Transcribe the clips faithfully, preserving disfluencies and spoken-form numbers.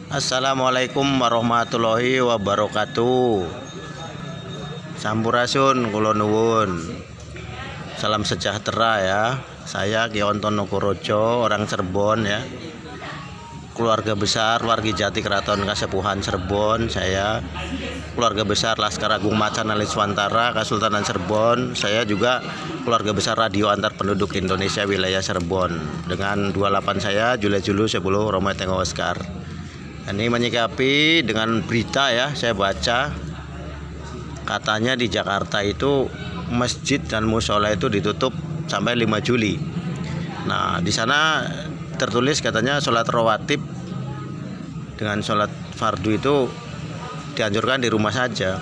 Assalamualaikum warahmatullahi wabarakatuh. Sampurasun kula nuwun. Salam sejahtera ya. Saya Ki Onton Nugrojo, orang Cirebon ya. Keluarga besar wargi Jati Keraton Kasepuhan Cirebon. Saya keluarga besar Laskar Agung Macan Aliswantara Kesultanan Cirebon. Saya juga keluarga besar Radio Antar Penduduk Indonesia wilayah Cirebon. Dengan dua puluh delapan saya Juli Julu sepuluh Romeo Tango Oscar. Ini menyikapi dengan berita ya, saya baca katanya di Jakarta itu masjid dan musola itu ditutup sampai lima Juli. Nah, di sana tertulis katanya sholat rawatib dengan sholat fardu itu dianjurkan di rumah saja.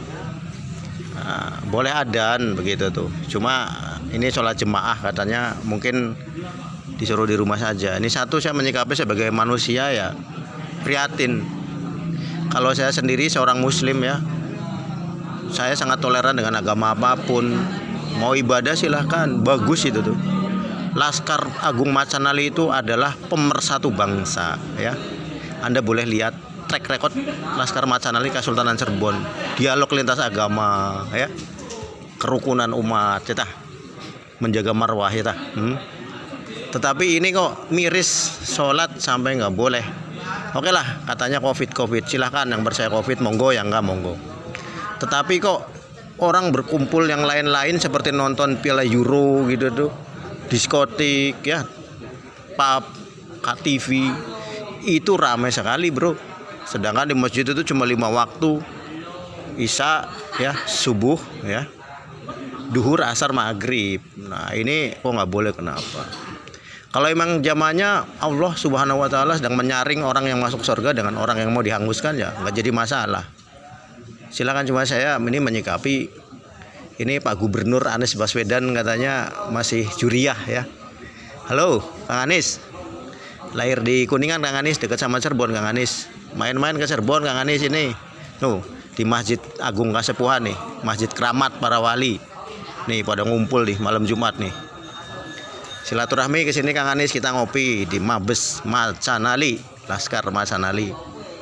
Nah, boleh adzan begitu tuh. Cuma ini sholat jemaah katanya mungkin disuruh di rumah saja. Ini satu, saya menyikapi sebagai manusia ya prihatin. Kalau saya sendiri seorang muslim ya, saya sangat toleran dengan agama apapun. Mau ibadah silahkan, bagus itu tuh. Laskar Agung Macanali itu adalah pemersatu bangsa ya. Anda boleh lihat track record Laskar Macanali Kesultanan Cirebon, dialog lintas agama ya, kerukunan umat ya, menjaga marwah ya. Hmm. Tetapi ini kok miris sholat sampai nggak boleh. Oke lah, katanya covid covid silahkan, yang percaya covid monggo, yang enggak monggo. Tetapi kok orang berkumpul yang lain-lain seperti nonton Piala Euro gitu tuh, diskotik ya, pub, K T V itu ramai sekali bro. Sedangkan di masjid itu cuma lima waktu, isya ya, subuh ya, duhur, asar, maghrib. Nah ini kok nggak boleh, kenapa? Kalau emang zamannya Allah Subhanahu wa Ta'ala sedang menyaring orang yang masuk surga dengan orang yang mau dihanguskan, ya nggak jadi masalah. Silakan, cuma saya ini menyikapi ini Pak Gubernur Anies Baswedan katanya masih juriah ya. Halo Kang Anies, lahir di Kuningan Kang Anies, dekat sama Cirebon Kang Anies. Main-main ke Cirebon Kang Anies ini. Tuh di Masjid Agung Kasepuhan nih, Masjid Keramat para wali. Nih pada ngumpul nih malam Jumat nih. Silaturahmi ke sini Kang Anies, kita ngopi di Mabes Macanali, Laskar Macanali.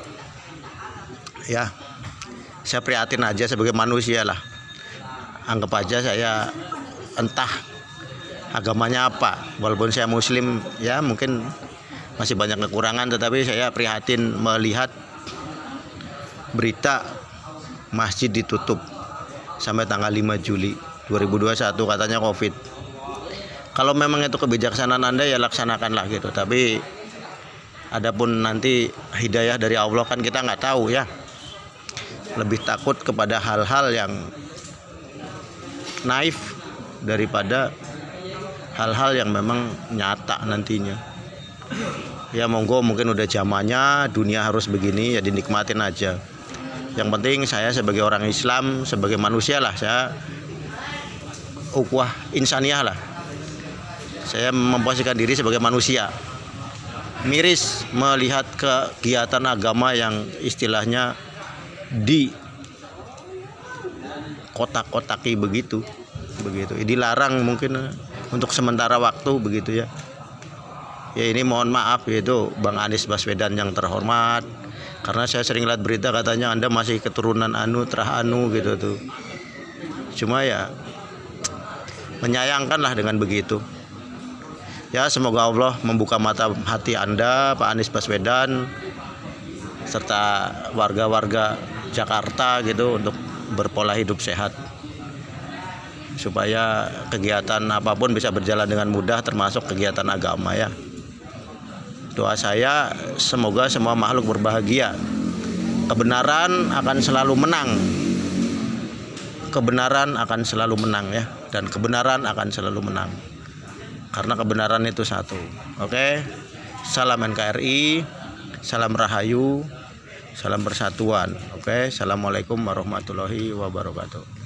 Ya, saya prihatin aja sebagai manusia lah. Anggap aja saya entah agamanya apa, walaupun saya muslim ya, mungkin masih banyak kekurangan, tetapi saya prihatin melihat berita masjid ditutup sampai tanggal lima Juli dua ribu dua puluh satu katanya covid. Kalau memang itu kebijaksanaan Anda ya laksanakanlah gitu. Tapi adapun nanti hidayah dari Allah kan kita nggak tahu ya. Lebih takut kepada hal-hal yang naif daripada hal-hal yang memang nyata nantinya. Ya monggo, mungkin udah zamannya dunia harus begini ya, dinikmatin aja. Yang penting saya sebagai orang Islam, sebagai manusia lah, saya ukhuwah insaniyah lah. Saya memposisikan diri sebagai manusia. Miris melihat kegiatan agama yang istilahnya di kotak-kotaki begitu, begitu. Dilarang mungkin untuk sementara waktu begitu ya. Ya ini mohon maaf yaitu Bang Anies Baswedan yang terhormat, karena saya sering lihat berita katanya Anda masih keturunan anu terah anu gitu tuh. Cuma ya menyayangkan lah dengan begitu. Ya semoga Allah membuka mata hati Anda, Pak Anies Baswedan, serta warga-warga Jakarta gitu untuk berpola hidup sehat, supaya kegiatan apapun bisa berjalan dengan mudah, termasuk kegiatan agama ya. Doa saya semoga semua makhluk berbahagia. Kebenaran akan selalu menang. Kebenaran akan selalu menang ya, dan kebenaran akan selalu menang. Karena kebenaran itu satu. Oke. Salam N K R I, salam Rahayu, salam persatuan. Oke. Assalamualaikum warahmatullahi wabarakatuh.